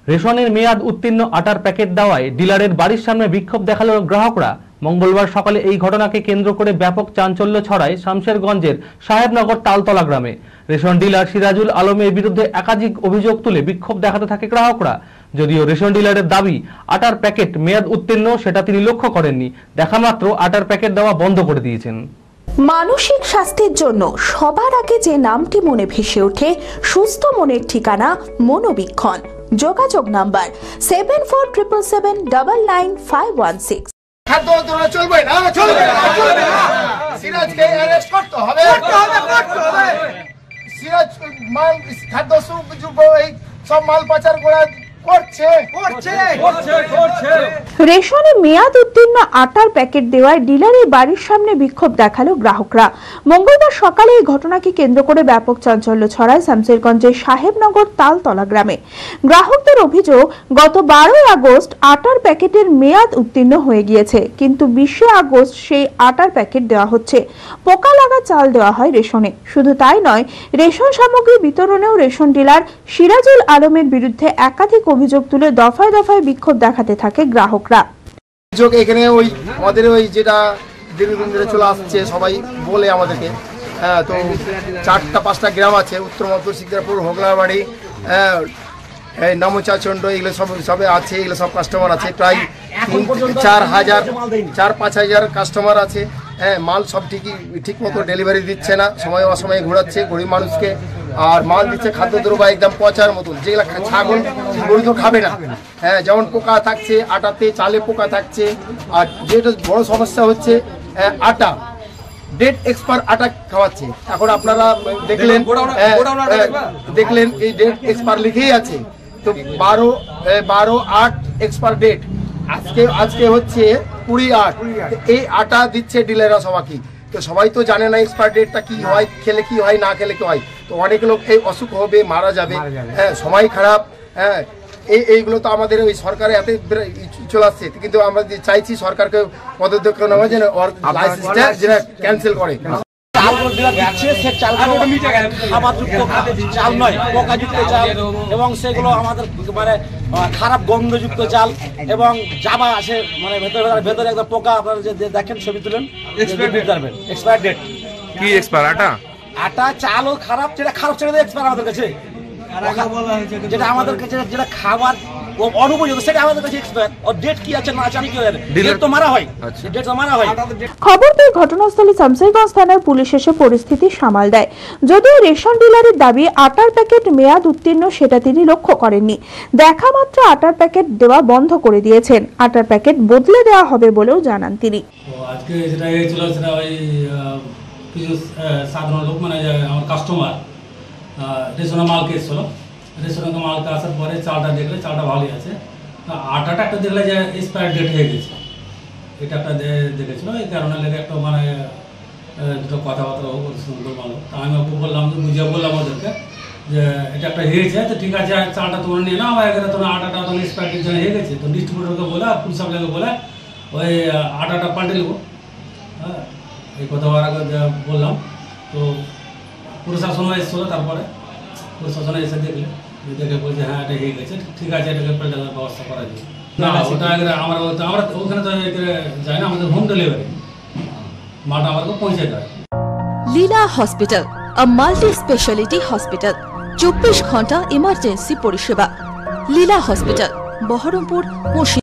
রেশনের মেয়াদ উত্তীর্ণ আটার প্যাকেট দেওয়ায় ডিলারের বাড়ির সামনে বিক্ষোভ দেখালো গ্রাহকরা। মঙ্গলবার সকালে এই ঘটনাকে কেন্দ্র করে ব্যাপক চাঞ্চল্য ছড়ায় শামশেরগঞ্জের সাহেবনগর তালতলা গ্রামে। রেশন ডিলার সিরাজুল আলমের বিরুদ্ধে একাধিক অভিযোগ তুলে বিক্ষোভ দেখাতে থাকে গ্রাহকরা। যদিও রেশন ডিলারের দাবি আটার প্যাকেট মেয়াদ উত্তীর্ণ, সেটা তিনি লক্ষ্য করেননি, দেখামাত্র আটার প্যাকেট দেওয়া বন্ধ করে দিয়েছেন। মানসিক স্বাস্থ্যের জন্য সবার আগে যে নামটি মনে ভেসে ওঠে, সুস্থ মনের ঠিকানা মনোবীক্ষণ। যোগাযোগ নাম্বার 7477799516। চলবে না, সিরাজকে অ্যারেস্ট করতে হবে। সিরাজ মাল খাদ্য সব মাল পাচার করছে। রেশনে মেয়াদ উত্তীর্ণ আটার প্যাকেট দেওয়ায় ডিলারের বাড়ির সামনে বিক্ষোভ দেখালো গ্রাহকরা। মঙ্গলবার সকালে এই ঘটনাকে কেন্দ্র করে ব্যাপক চাঞ্চল্য ছড়ায় শামশেরগঞ্জের সাহেবনগর তালতলা গ্রামে। গ্রাহকদের অভিযোগ, গত 12 আগস্ট আটার প্যাকেটের মেয়াদ উত্তীর্ণ হয়ে গিয়েছে, কিন্তু 20 আগস্ট সেই আটার প্যাকেট দেওয়া হচ্ছে। পোকা লাগা চাল দেওয়া হয় রেশনে। শুধু তাই নয়, রেশন সামগ্রী বিতরণেও রেশন ডিলার সিরাজুল আলমের বিরুদ্ধে একাধিক অভিযোগ তুলে দফায় দফায় বিক্ষোভ দেখাতে থাকে গ্রাহকরা। এখানে আমাদের যেটা দীর্ঘদিন ধরে চলে আসছে, সবাই বলে আমাদেরকে, তো 4-5টা গ্রাম আছে, উত্তর মধ্যপুর, সিকদারপুর, হোগলাবাড়ি, নামচাচন্ড, এগুলো সবে আছে। এগুলো সব কাস্টমার আছে, প্রায় 4-5 হাজার কাস্টমার আছে। মাল সব ঠিক মতো ডেলিভারি দিচ্ছে না, সময় অসময়ে ঘোরাচ্ছে গরিব মানুষকে। আর মাল দিচ্ছে খাদ্যদ্রব্য একদম পচার মতন, যেগুলো ছাগল গরু তো খাবে না। যেমন পোকা থাকছে আটাতে, চালে পোকা থাকছে। আর যেটা বড় সমস্যা হচ্ছে, আটা ডেট এক্সপায়ার আটা খাওয়াচ্ছে। এখন আপনারা দেখলেন এই ডেট এক্সপায়ার লিখেই আছে, তো 12/8 এক্সপায়ার ডেট। আজকে হচ্ছে 20/8। এই আটা দিচ্ছে ডিলাররা সবাইকে। তো সবাই তো জানে না এক্সপায়ার ডেটটা কি হয়, খেলে কি হয়, না খেলে কি হয়। তো অনেক লোক এই অসুখ হবে, মারা যাবে। সময় খারাপ। এইগুলো তো আমাদের ওই সরকারে এত চলে আসছে, কিন্তু আমরা চাইছি সরকারকে পদক্ষেপ নেওয়া যেন লাইসেন্সটা যেন ক্যান্সেল করে। চাল নয়, পোকাযুক্ত চাল, এবং সেগুলো আমাদের মানে খারাপ গন্ধযুক্ত চাল, এবং জামা আছে মানে ভেতরে একটা পোকা। আপনারা যে দেখেন, ছবি তুলেন, এক্সপায়ার ডেট কি এক্সপায়ার আটা চালও খারাপ, যেটা খারাপ সেটা এক্সপায়ার আমাদের কাছে, যেটা আমাদের কাছে যেটা খাবার অনুপযুক্ত সেটা আমাদের কাছে এক্সপায়ার। আর ডেট কি আছে না আছে আমি কি জানি, ডেট তো মারা হয়, ডেট তো মারা হয়। খবর পেয়ে ঘটনাস্থলে শামশেরগঞ্জ থানার পুলিশ এসে পরিস্থিতি সামাল দেয়। যদিও রেশন ডিলারের দাবি আটার প্যাকেট মেয়াদ উত্তীর্ণ, সেটা তিনি লক্ষ্য করেননি, দেখামাত্র আটার প্যাকেট দেওয়া বন্ধ করে দিয়েছেন। আটার প্যাকেট বদলে দেওয়া হবে বলেও জানান তিনি। আজকে যেটা হয়েছিল সেটা ওই কিছু সাধারণ লোক মানে আমার কাস্টমার রেশনের মালকে এসেছিল। রেশনের মালকে আসার পরে চালটা দেখলে চালটা ভালোই আছে, আটাটা একটা দেখলে যে এক্সপায়ার ডেট হয়ে গেছে, এটা একটা দেখেছিল। এই কারণে লেগে একটা মানে দুটো কথাবার্তা সুন্দর ভালো। আমি ওকে বললাম, বুঝিয়ে বললাম ওদেরকে যে এটা একটা হয়েছে, তো ঠিক আছে চালটা তোমরা নিয়ে নাও, এখানে তোমার আটাটা তোমার এক্সপায়ার ডেট হয়ে গেছে। তো ডিস্ট্রিবিউটরকে বলে আর পুলিশ সাপ্লাইকে বলে ওই আটাটা পাল্টে নেবো। হ্যাঁ, এই কথাবার্তা বললাম। তো প্রশাসনও এসেছিলো, তারপরে প্রশাসনে এসে দেখে বলছে হ্যাঁ এটা হয়ে গেছে, ঠিক আছে এটাকে পাল্টানোর ব্যবস্থা করা যায়। না ওটা আমরা ওখানে তো যাই না, আমাদের হোম ডেলিভারি মালটা আমাদেরকে পৌঁছে দেয়। লীলা হসপিটাল, a multi-speciality hospital, 24 ঘন্টা ইমার্জেন্সি পরিষেবা। লীলা হসপিটাল, বহরমপুর, মুর্শিদাবাদ।